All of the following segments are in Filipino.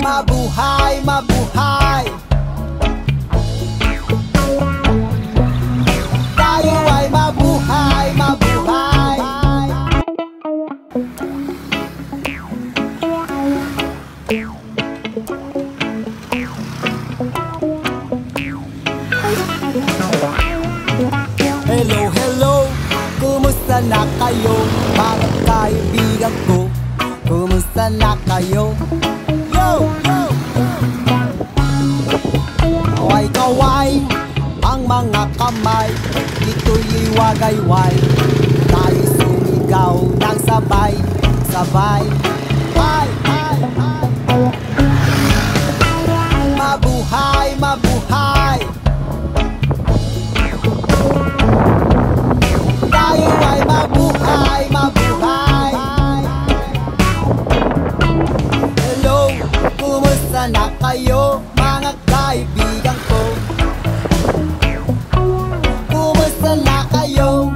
Mabuhay, mabuhay. Tayo ay mabuhay, mabuhay. Hello, hello, kumusta na kayo mga kaibigan ko? Kumusta na kayo? Yo, yo! Kaway-kaway ang mga kamay, ito'y liwagayway. Tayo sumigaw ng sabay, sabay. Ay, ay, ay. Mabuhay, mabuhay. Tayo ay mabuhay, mabuhay. Hello, kumusta na kayo mga kaibigan ko? Kumusta na kayo?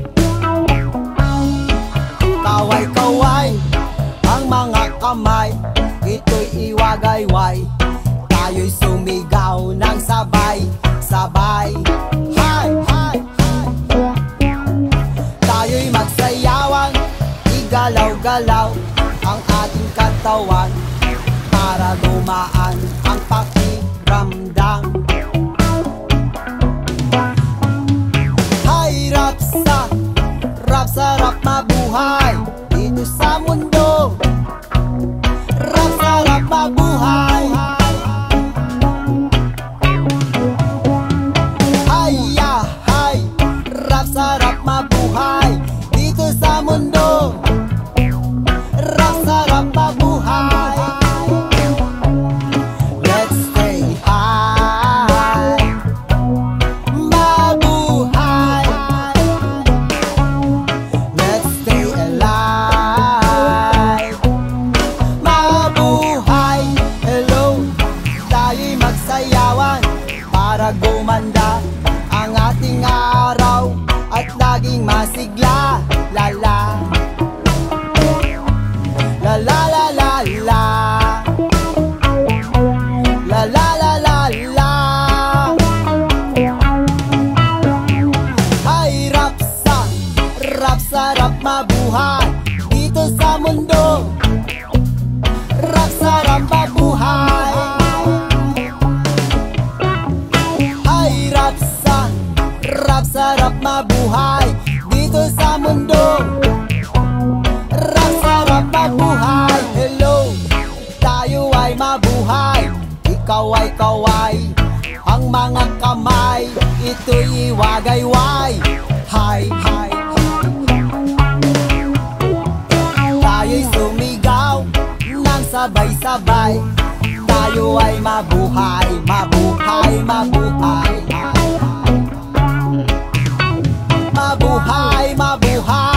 Kaway-kaway ang mga kamay, ito'y iwagayway. Tayo'y sumigaw ng sabay, sabay. Hi, hi, hi. Tayo'y magsayawan, igalaw-galaw ang ating katawan para gumaan ang pakiramdam. Hay, rapsa, rap-sarap mabuhay dito sa mundo. Rap-sarap mabuhay. Hay-ya, hay, rap-sarap mabuhay dito sa mundo. Rap-sarap mabuhay. Let's stay high. Mabuhay. Let's stay alive. Mabuhay. Hello, tayo'y magsayawan para gumanda ang ating araw at laging masigla. Lala, la la la la la, la la la la la. Ay, rapsa, rap-sarap mabuhay dito sa mundo. Rap-sarap mabuhay. Ay, rapsa, rap-sarap mabuhay dito sa mundo. Rap-sarap mabuhay. Hello, tayo ay mabuhay. Ikaw ay kaway, ang mga kamay, ito'y iwagayway. Hi, hi, tayo'y sumigaw ng sabay-sabay. Tayo ay mabuhay, mabuhay, mabuhay. Mabuhay, mabuhay.